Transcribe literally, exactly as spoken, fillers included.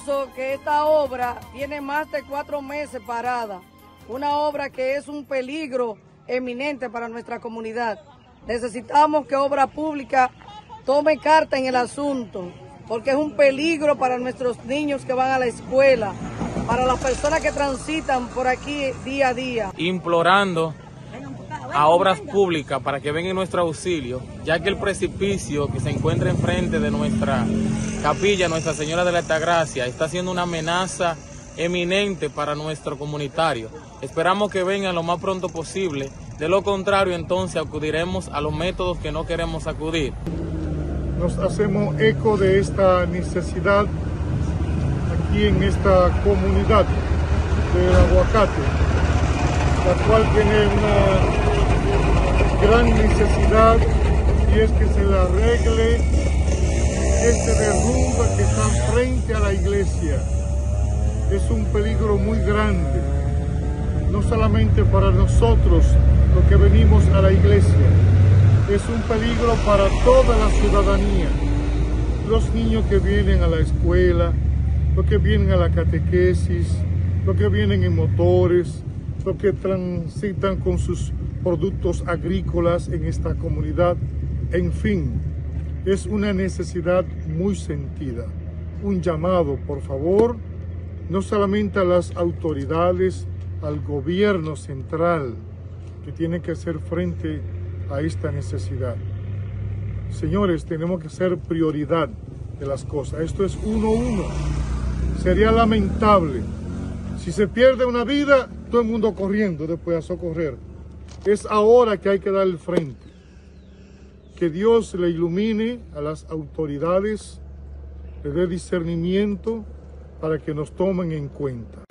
eso que esta obra tiene más de cuatro meses parada, una obra que es un peligro eminente para nuestra comunidad. Necesitamos que Obra Pública tome carta en el asunto, porque es un peligro para nuestros niños que van a la escuela, para las personas que transitan por aquí día a día. Implorando a Obras Públicas para que vengan en nuestro auxilio, ya que el precipicio que se encuentra enfrente de nuestra capilla, Nuestra Señora de la Altagracia, está siendo una amenaza eminente para nuestro comunitario. Esperamos que vengan lo más pronto posible, de lo contrario entonces acudiremos a los métodos que no queremos acudir. Nos hacemos eco de esta necesidad aquí en esta comunidad del Aguacate, la cual tiene una gran necesidad, y es que se le arregle este derrumbe que está frente a la iglesia. Es un peligro muy grande, no solamente para nosotros los que venimos a la iglesia, es un peligro para toda la ciudadanía, los niños que vienen a la escuela, los que vienen a la catequesis, los que vienen en motores, los que transitan con sus productos agrícolas en esta comunidad. En fin, es una necesidad muy sentida. Un llamado, por favor, no solamente a las autoridades, al gobierno central, que tiene que hacer frente a esta necesidad. Señores, tenemos que hacer prioridad de las cosas. Esto es uno a uno. Sería lamentable si se pierde una vida, todo el mundo corriendo después a socorrer. Es ahora que hay que dar el frente. Que Dios le ilumine a las autoridades, le dé discernimiento para que nos tomen en cuenta.